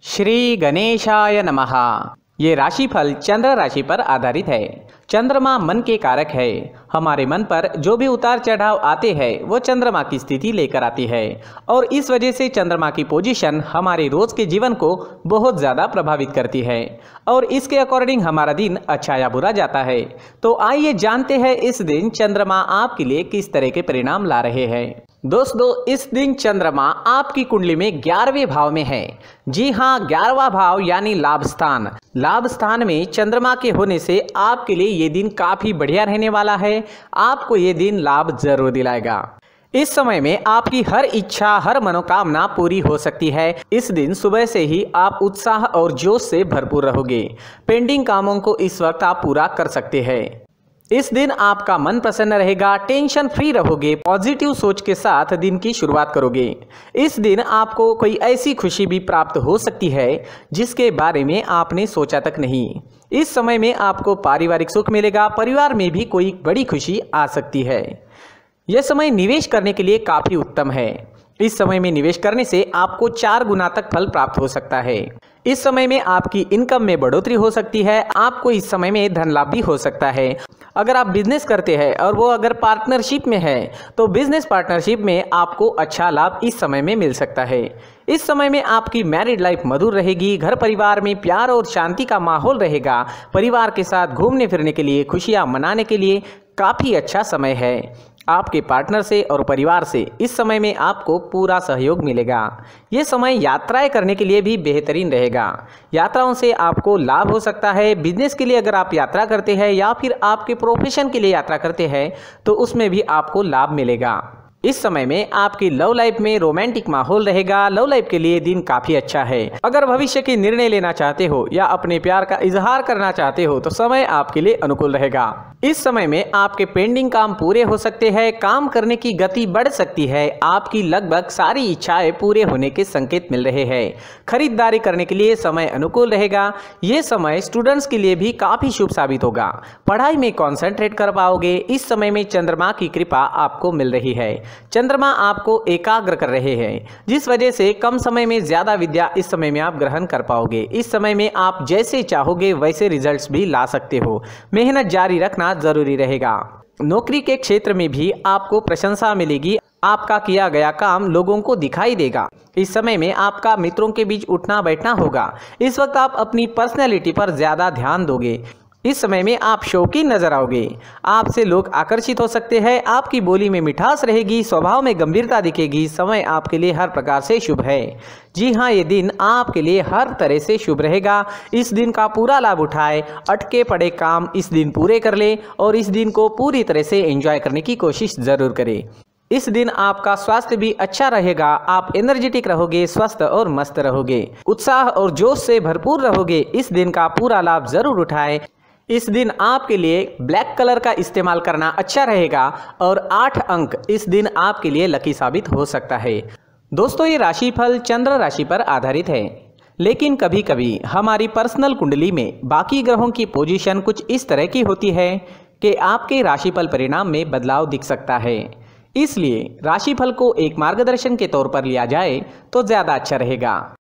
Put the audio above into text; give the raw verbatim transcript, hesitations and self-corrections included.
श्री गणेशाय नमः। ये राशिफल चंद्र राशि पर आधारित है। चंद्रमा मन के कारक है। हमारे मन पर जो भी उतार चढ़ाव आते हैं वो चंद्रमा की स्थिति लेकर आती है और इस वजह से चंद्रमा की पोजीशन हमारे रोज के जीवन को बहुत ज़्यादा प्रभावित करती है और इसके अकॉर्डिंग हमारा दिन अच्छा या बुरा जाता है। तो आइए जानते हैं इस दिन चंद्रमा आपके लिए किस तरह के परिणाम ला रहे हैं। दोस्तों, इस दिन चंद्रमा आपकी कुंडली में ग्यारहवें भाव में है। जी हाँ, ग्यारहवां भाव यानी लाभ स्थान। लाभ स्थान में चंद्रमा के होने से आपके लिए ये दिन काफी बढ़िया रहने वाला है। आपको ये दिन लाभ जरूर दिलाएगा। इस समय में आपकी हर इच्छा, हर मनोकामना पूरी हो सकती है। इस दिन सुबह से ही आप उत्साह और जोश से भरपूर रहोगे। पेंडिंग कामों को इस वक्त आप पूरा कर सकते हैं। इस दिन आपका मन प्रसन्न रहेगा, टेंशन फ्री रहोगे, पॉजिटिव सोच के साथ दिन की शुरुआत करोगे। इस दिन आपको कोई ऐसी खुशी भी प्राप्त हो सकती है जिसके बारे में आपने सोचा तक नहीं। इस समय में आपको पारिवारिक सुख मिलेगा, परिवार में भी कोई बड़ी खुशी आ सकती है। यह समय निवेश करने के लिए काफी उत्तम है। इस समय में निवेश करने से आपको चार गुना तक फल प्राप्त हो सकता है। इस समय में आपकी इनकम में बढ़ोतरी हो सकती है। आपको इस समय में धन लाभ भी हो सकता है। अगर आप बिजनेस करते हैं और वो अगर पार्टनरशिप में है तो बिजनेस पार्टनरशिप में आपको अच्छा लाभ इस समय में मिल सकता है। इस समय में आपकी मैरिड लाइफ मधुर रहेगी। घर परिवार में प्यार और शांति का माहौल रहेगा। परिवार के साथ घूमने फिरने के लिए, खुशियां मनाने के लिए काफ़ी अच्छा समय है। आपके पार्टनर से और परिवार से इस समय में आपको पूरा सहयोग मिलेगा। ये समय यात्राएं करने के लिए भी बेहतरीन रहेगा। यात्राओं से आपको लाभ हो सकता है। बिजनेस के लिए अगर आप यात्रा करते हैं या फिर आपके प्रोफेशन के लिए यात्रा करते हैं तो उसमें भी आपको लाभ मिलेगा। इस समय में आपकी लव लाइफ में रोमांटिक माहौल रहेगा। लव लाइफ के लिए दिन काफी अच्छा है। अगर भविष्य के निर्णय लेना चाहते हो या अपने प्यार का इजहार करना चाहते हो तो समय आपके लिए अनुकूल रहेगा। इस समय में आपके पेंडिंग काम पूरे हो सकते हैं। काम करने की गति बढ़ सकती है। आपकी लगभग सारी इच्छाएं पूरे होने के संकेत मिल रहे हैं। खरीदारी करने के लिए समय अनुकूल रहेगा। ये समय स्टूडेंट्स के लिए भी काफी शुभ साबित होगा। पढ़ाई में कॉन्सेंट्रेट कर पाओगे। इस समय में चंद्रमा की कृपा आपको मिल रही है। चंद्रमा आपको एकाग्र कर रहे हैं जिस वजह से कम समय में ज्यादा विद्या इस समय में आप ग्रहण कर पाओगे। इस समय में आप जैसे चाहोगे वैसे रिजल्ट्स भी ला सकते हो। मेहनत जारी रखना जरूरी रहेगा। नौकरी के क्षेत्र में भी आपको प्रशंसा मिलेगी। आपका किया गया काम लोगों को दिखाई देगा। इस समय में आपका मित्रों के बीच उठना बैठना होगा। इस वक्त आप अपनी पर्सनैलिटी पर ज्यादा ध्यान दोगे। इस समय में आप शौकीन नजर आओगे। आपसे लोग आकर्षित हो सकते हैं। आपकी बोली में मिठास रहेगी, स्वभाव में गंभीरता दिखेगी। समय आपके लिए हर प्रकार से शुभ है। जी हाँ, ये दिन आपके लिए हर तरह से शुभ रहेगा। इस दिन का पूरा लाभ उठाए। अटके पड़े काम इस दिन पूरे कर ले और इस दिन को पूरी तरह से एंजॉय करने की कोशिश जरूर करें। इस दिन आपका स्वास्थ्य भी अच्छा रहेगा। आप एनर्जेटिक रहोगे, स्वस्थ और मस्त रहोगे, उत्साह और जोश से भरपूर रहोगे। इस दिन का पूरा लाभ जरूर उठाएं। इस दिन आपके लिए ब्लैक कलर का इस्तेमाल करना अच्छा रहेगा और आठ अंक इस दिन आपके लिए लकी साबित हो सकता है। दोस्तों, ये राशिफल चंद्र राशि पर आधारित है, लेकिन कभी कभी हमारी पर्सनल कुंडली में बाकी ग्रहों की पोजीशन कुछ इस तरह की होती है कि आपके राशिफल परिणाम में बदलाव दिख सकता है। इसलिए राशिफल को एक मार्गदर्शन के तौर पर लिया जाए तो ज़्यादा अच्छा रहेगा।